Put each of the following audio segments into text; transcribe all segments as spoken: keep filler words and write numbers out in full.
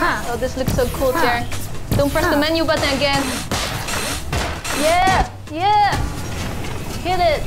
Oh, this looks so cool, Chary. Don't press the menu button again. Yeah, yeah. Hit it.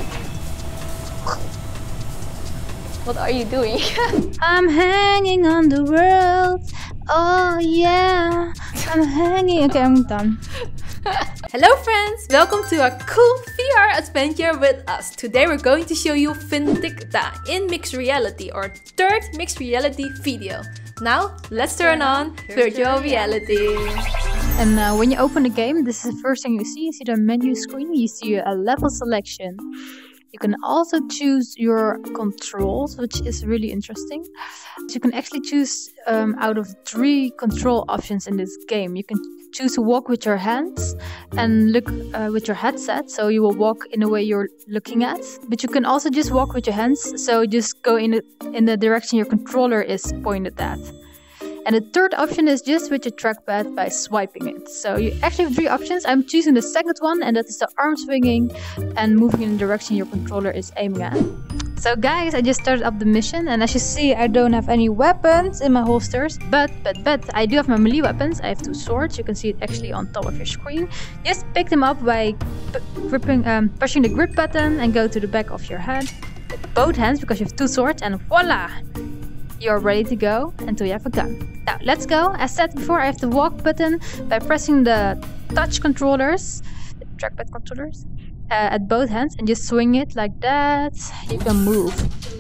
What are you doing? I'm hanging on the world. Oh yeah. I'm hanging. Okay, I'm done. Hello friends, welcome to a cool V R adventure with us. Today we're going to show you VINDICTA in mixed reality, or third mixed reality video. Now let's turn on virtual reality. And uh, when you open the game, this is the first thing you see. You see the menu screen, you see a level selection. You can also choose your controls, which is really interesting. So you can actually choose um, out of three control options in this game. You can choose to walk with your hands and look uh, with your headset, so you will walk in the way you're looking at. But you can also just walk with your hands, so just go in the, in the direction your controller is pointed at. And the third option is just with your trackpad by swiping it. So you actually have three options. I'm choosing the second one, and that is the arm swinging and moving in the direction your controller is aiming at. So guys, I just started up the mission, and as you see, I don't have any weapons in my holsters. But, but, but, I do have my melee weapons. I have two swords. You can see it actually on top of your screen. Just pick them up by gripping, um, pushing the grip button and go to the back of your head with both hands, because you have two swords, and voila! You're ready to go until you have a gun. Now let's go. As said before, I have the walk button by pressing the touch controllers, the trackpad controllers, uh, at both hands, and just swing it like that. You can move.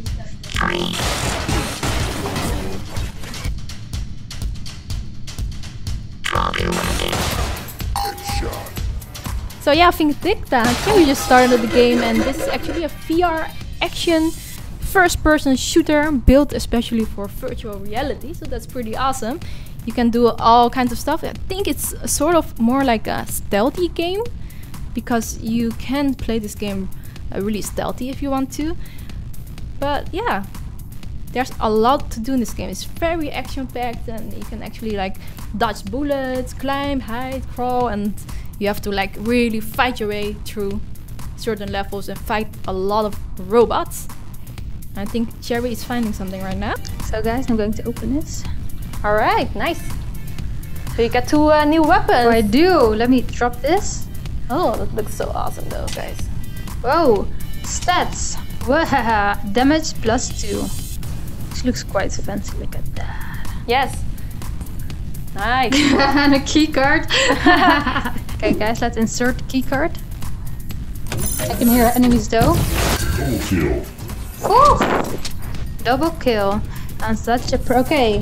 So yeah, VINDICTA. We just started the game, and this is actually a V R action first-person shooter built especially for virtual reality, so that's pretty awesome. You can do all kinds of stuff. I think it's sort of more like a stealthy game, because you can play this game uh, really stealthy if you want to. But yeah, there's a lot to do in this game. It's very action-packed, and you can actually like dodge bullets, climb, hide, crawl, and you have to like really fight your way through certain levels and fight a lot of robots. I think Chary is finding something right now. So guys, I'm going to open this. Alright, nice. So you got two uh, new weapons. Oh, I do. Let me drop this. Oh, that looks so awesome though, guys. Whoa, stats. Wahaha, damage plus two. This looks quite fancy, look at that. Yes. Nice. And a key card. Okay guys, let's insert the key card. I can hear enemies though. Double kill. Ooh! Double kill. I'm such a pro. Okay.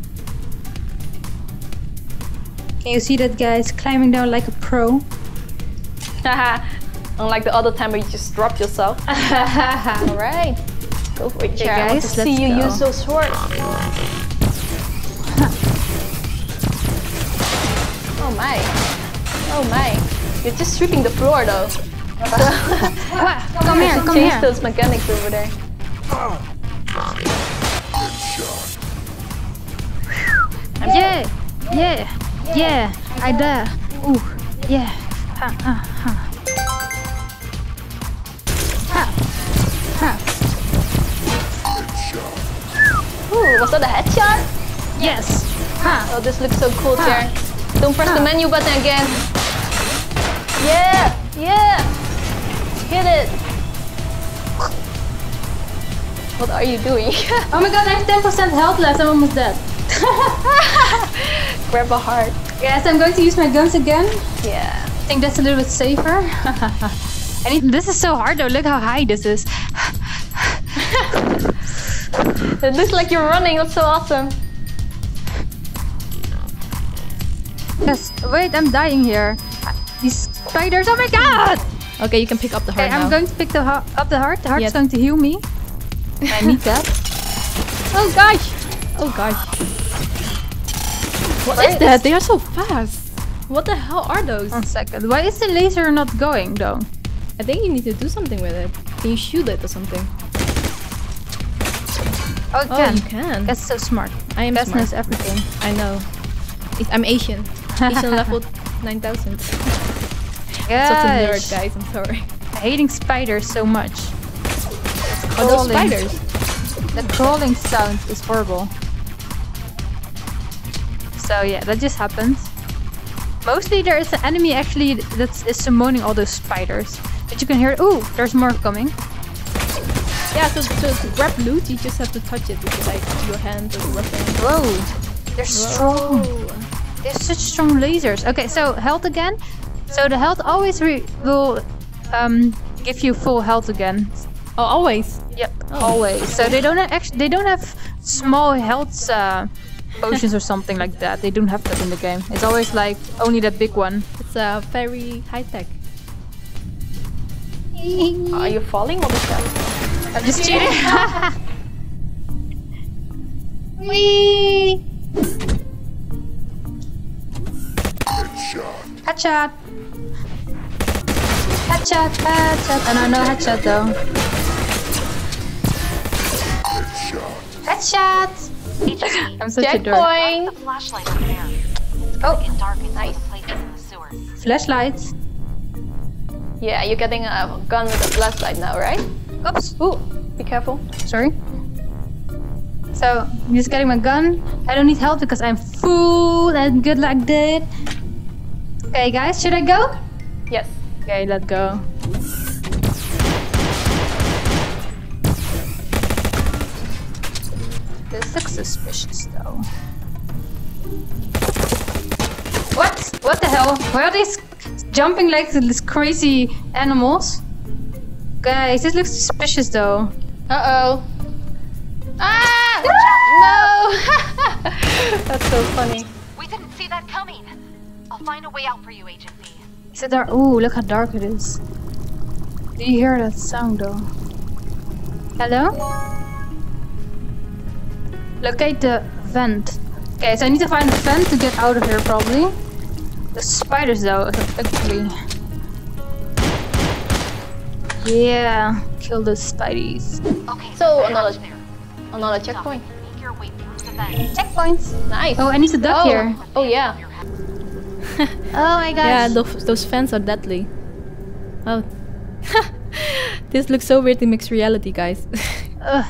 Can you see that, guys? Climbing down like a pro. Haha. Unlike the other time where you just dropped yourself. Alright. Go for it, Chary. I want to see you go. use those swords. Oh my. Oh my. You're just sweeping the floor though. What? Come here, come change here. those mechanics over there. Yeah, yeah, yeah. I dare. Ooh, yeah. Ha, ha, ha. Ha, ha. Ooh, was that a headshot? Yes. Ha. Oh, this looks so cool, Chary. Don't press Ha. the menu button again. Yeah, yeah. Hit it. What are you doing? Oh my god, I have ten percent health left. I'm almost dead. Grab a heart. Yes, I'm going to use my guns again. Yeah. I think that's a little bit safer. I need, this is so hard though. Look how high this is. It looks like you're running. That's so awesome. Yes. Wait, I'm dying here. These spiders. Oh my god! Okay, you can pick up the heart Okay, now. I'm going to pick the up the heart. The heart's Yes. going to heal me. I need that. Oh gosh! Oh gosh! What Why is that? They are so fast. What the hell are those? One second. Why is the laser not going though? I think you need to do something with it. Can you shoot it or something? Oh, it Oh, can. you can. That's so smart. I am Best smart. knows everything. I know. It's, I'm Asian. Asian level nine thousand. Such a nerd, guys. I'm sorry. I'm hating spiders so much. Oh, those Crawling. spiders. The crawling sound is horrible. So yeah, that just happens. Mostly there is an enemy actually that is summoning all those spiders. But you can hear, ooh, there's more coming. Yeah, so, so to grab loot, you just have to touch it with like your hand or weapon. Whoa, they're strong. Whoa. They have such strong lasers. Okay, so health again. So the health always re will um, give you full health again. Oh, always? Yep, Oh. always. So they don't have actually they don't have small health uh, potions or something like that. They don't have that in the game. It's always like only that big one. It's uh, very high tech. Are you falling or that? I'm just cheating. Wee. Headshot. Headshot. Headshot. And I know headshot though. Headshot. Headshot. I'm such a dork. Checkpoint. Flashlight over there. Oh, It darkens Nice. the places in the sewers. flashlights. Yeah, you're getting a gun with a flashlight now, right? Oops. Ooh, be careful. Sorry. So, I'm just getting my gun. I don't need help because I'm full and good like that. Okay, guys, should I go? Yes. Okay, let's go. This looks suspicious though. What? What the hell? Why are these jumping like these crazy animals? Guys, this looks suspicious though. Uh-oh. Ah! No! That's so funny. We didn't see that coming. I'll find a way out for you, Agent V. Is it dark? Ooh, look how dark it is. Do you hear that sound though? Hello? Locate the vent. Okay, so I need to find the vent to get out of here probably. The spiders though, are ugly. Yeah, kill the spideys. Okay, So, the another- hatch there. Another Stop checkpoint. it. Make your way through the vent. Checkpoints. Nice. Oh, I need to duck Oh. here. Oh, yeah. Oh my gosh. Yeah, those, those fans are deadly. Oh. This looks so weird in mixed reality, guys. Ugh.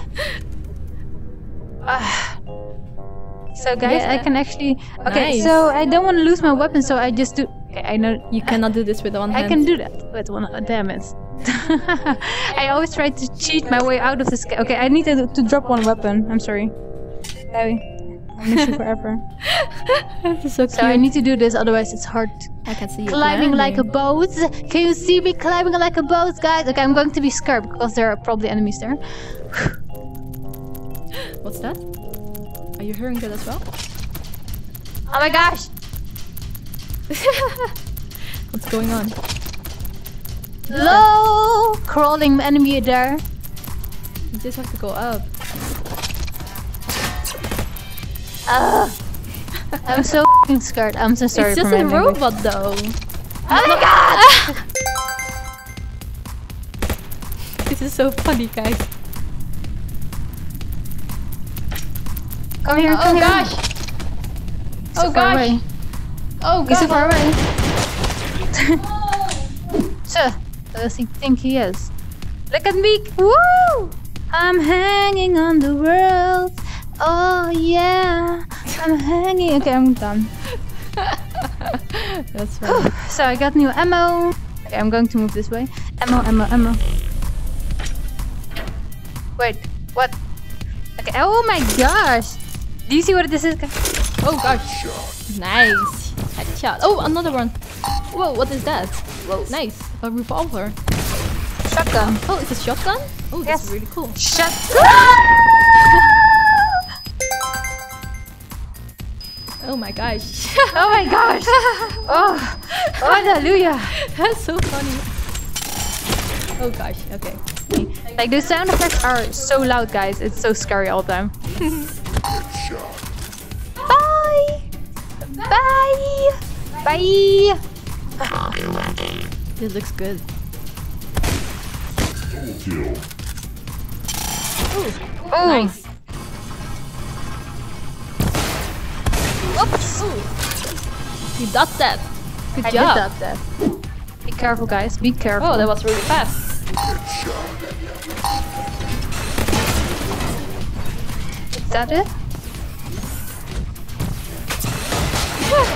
Ah. So guys, I Yeah. can actually. Okay, Nice. so I don't want to lose my weapon, so I just do. Okay, I know You cannot do this with one hand. I can do that with one. Oh, damn it! I always try to cheat my way out of this. Okay, I need to, to drop one weapon. I'm sorry. Sorry. I'll miss you forever. This is so cute. So I need to do this, otherwise it's hard. I can see you Climbing like a landing. boat. Can you see me climbing like a boat, guys? Okay, I'm going to be scared because there are probably enemies there. What's that? Are you hearing that as well? Oh my gosh! What's going on? Low crawling enemy there. You just have to go up. Ugh. I'm so f***ing scared. I'm so sorry It's for just my a language. robot though. Oh my god! This is so funny, guys. Come here, Oh come here. gosh! So Oh far gosh! away. Oh He's so god! far away. So, does he think he is? Look at me! Woo! I'm hanging on the world. Oh yeah, I'm hanging. Okay, I'm done. That's funny. So I got new ammo. Okay, I'm going to move this way. Ammo, ammo, ammo. Wait, what? Okay. Oh my gosh! Do you see what this is? Oh gosh! Nice! Headshot! Oh, another one! Whoa, what is that? Whoa, nice! A revolver. Shotgun. Oh, it's a shotgun? Oh, that's Yes. really cool. Shut. Oh my gosh! Oh my gosh! Oh, hallelujah! That's so funny. Oh gosh, okay. Like the sound effects are so loud, guys. It's so scary all the time. Bye! Bye! Bye! This looks good. Oh, Nice. Oops! You did that. Good I job. did that. That. Be careful, guys. Be careful. Oh, that was really fast. Is that it?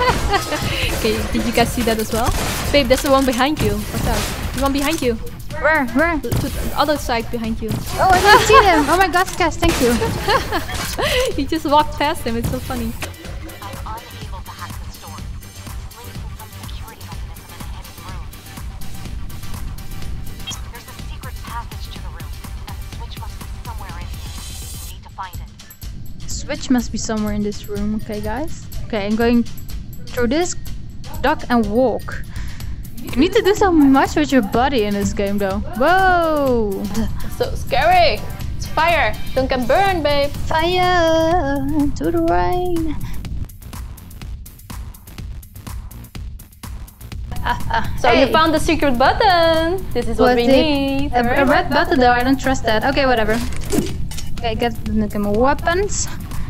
Okay, did you guys see that as well? Babe, that's the one behind you. What's that? The one behind you. Where? Where? To the other side behind you. Oh, I didn't see them. Oh my god, Cas, thank you. You just walked past him. It's so funny. I'm unable to hack the store. It's linked to some security mechanism in a hidden room. There's a secret passage to the room, and the switch must be somewhere in here. You need to find it. Switch must be somewhere in this room. Okay, guys. Okay, I'm going through this. Duck and walk. You need to do so much with your body in this game, though. Whoa! So scary. It's fire. Don't get burned, babe. Fire to the rain. So Hey. you found the secret button. This is what, What we the- need. A, a red button, though. I don't trust that. Okay, whatever. Okay, get the more weapons.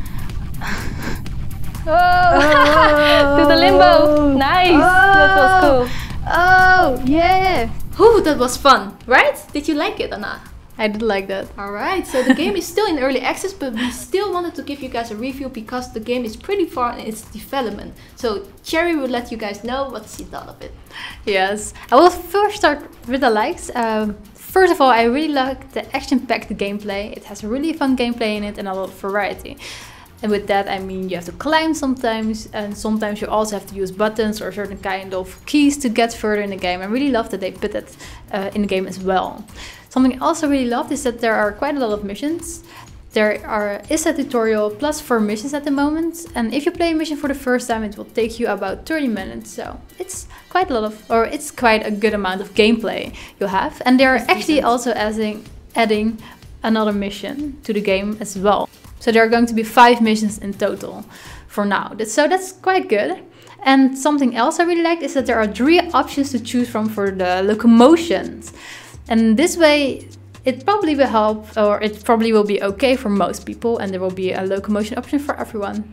Oh. To the limbo. Nice. That was cool. Oh, yeah. Ooh, that was fun, right? Did you like it or not? I did like that. Alright, so the game is still in early access, but we still wanted to give you guys a review because the game is pretty far in its development. So Chary will let you guys know what she thought of it. Yes. I will first start with the likes. Um, first of all, I really like the action-packed gameplay. It has a really fun gameplay in it and a lot of variety. And with that, I mean you have to climb sometimes, and sometimes you also have to use buttons or certain kind of keys to get further in the game. I really love that they put that uh, in the game as well. Something I also really loved is that there are quite a lot of missions. There are is a tutorial plus four missions at the moment, and if you play a mission for the first time, it will take you about thirty minutes. So it's quite a lot of, or it's quite a good amount of gameplay you have. And they are actually also adding adding another mission to the game as well. So there are going to be five missions in total for now. That- So that's quite good. And something else I really liked is that there are three options to choose from for the locomotions. And this way, it probably will help, or it probably will be okay for most people, and there will be a locomotion option for everyone.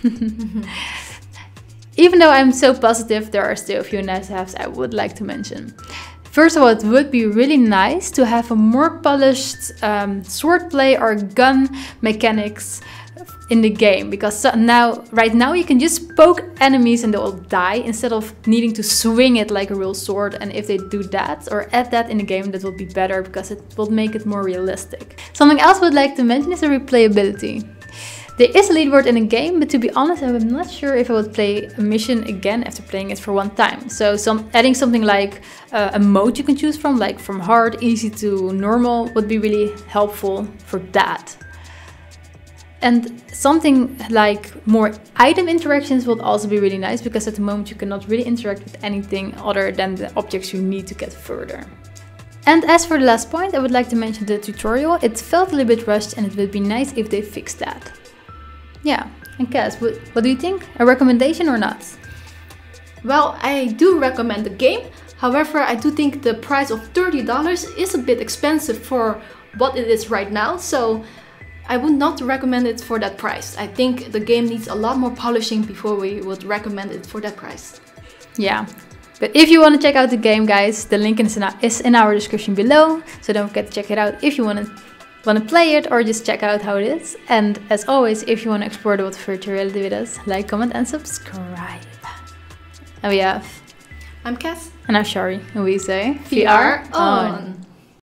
Even though I'm so positive, there are still a few nice haves I would like to mention. First of all, it would be really nice to have a more polished um, swordplay or gun mechanics in the game, because so now, right now, you can just poke enemies and they will die instead of needing to swing it like a real sword. And if they do that or add that in the game, that will be better because it will make it more realistic. Something else I would like to mention is the replayability. There is a leaderboard in the game, but to be honest, I'm not sure if I would play a mission again after playing it for one time. So some adding something like uh, a mode you can choose from, like from hard, easy to normal, would be really helpful for that. And something like more item interactions would also be really nice, because at the moment you cannot really interact with anything other than the objects you need to get further. And as for the last point, I would like to mention the tutorial. It felt a little bit rushed, and it would be nice if they fixed that. Yeah, and Cas, what, what do you think? A recommendation or not? Well, I do recommend the game. However, I do think the price of thirty dollars is a bit expensive for what it is right now. So I would not recommend it for that price. I think the game needs a lot more polishing before we would recommend it for that price. Yeah. But if you want to check out the game, guys, the link is in our, is in our description below. So don't forget to check it out if you want to want to play it or just check out how it is. And as always, if you want to explore the world of virtual reality with us, like, comment and subscribe. And we have... I'm Cas. And I'm Chary. And we say... V R on!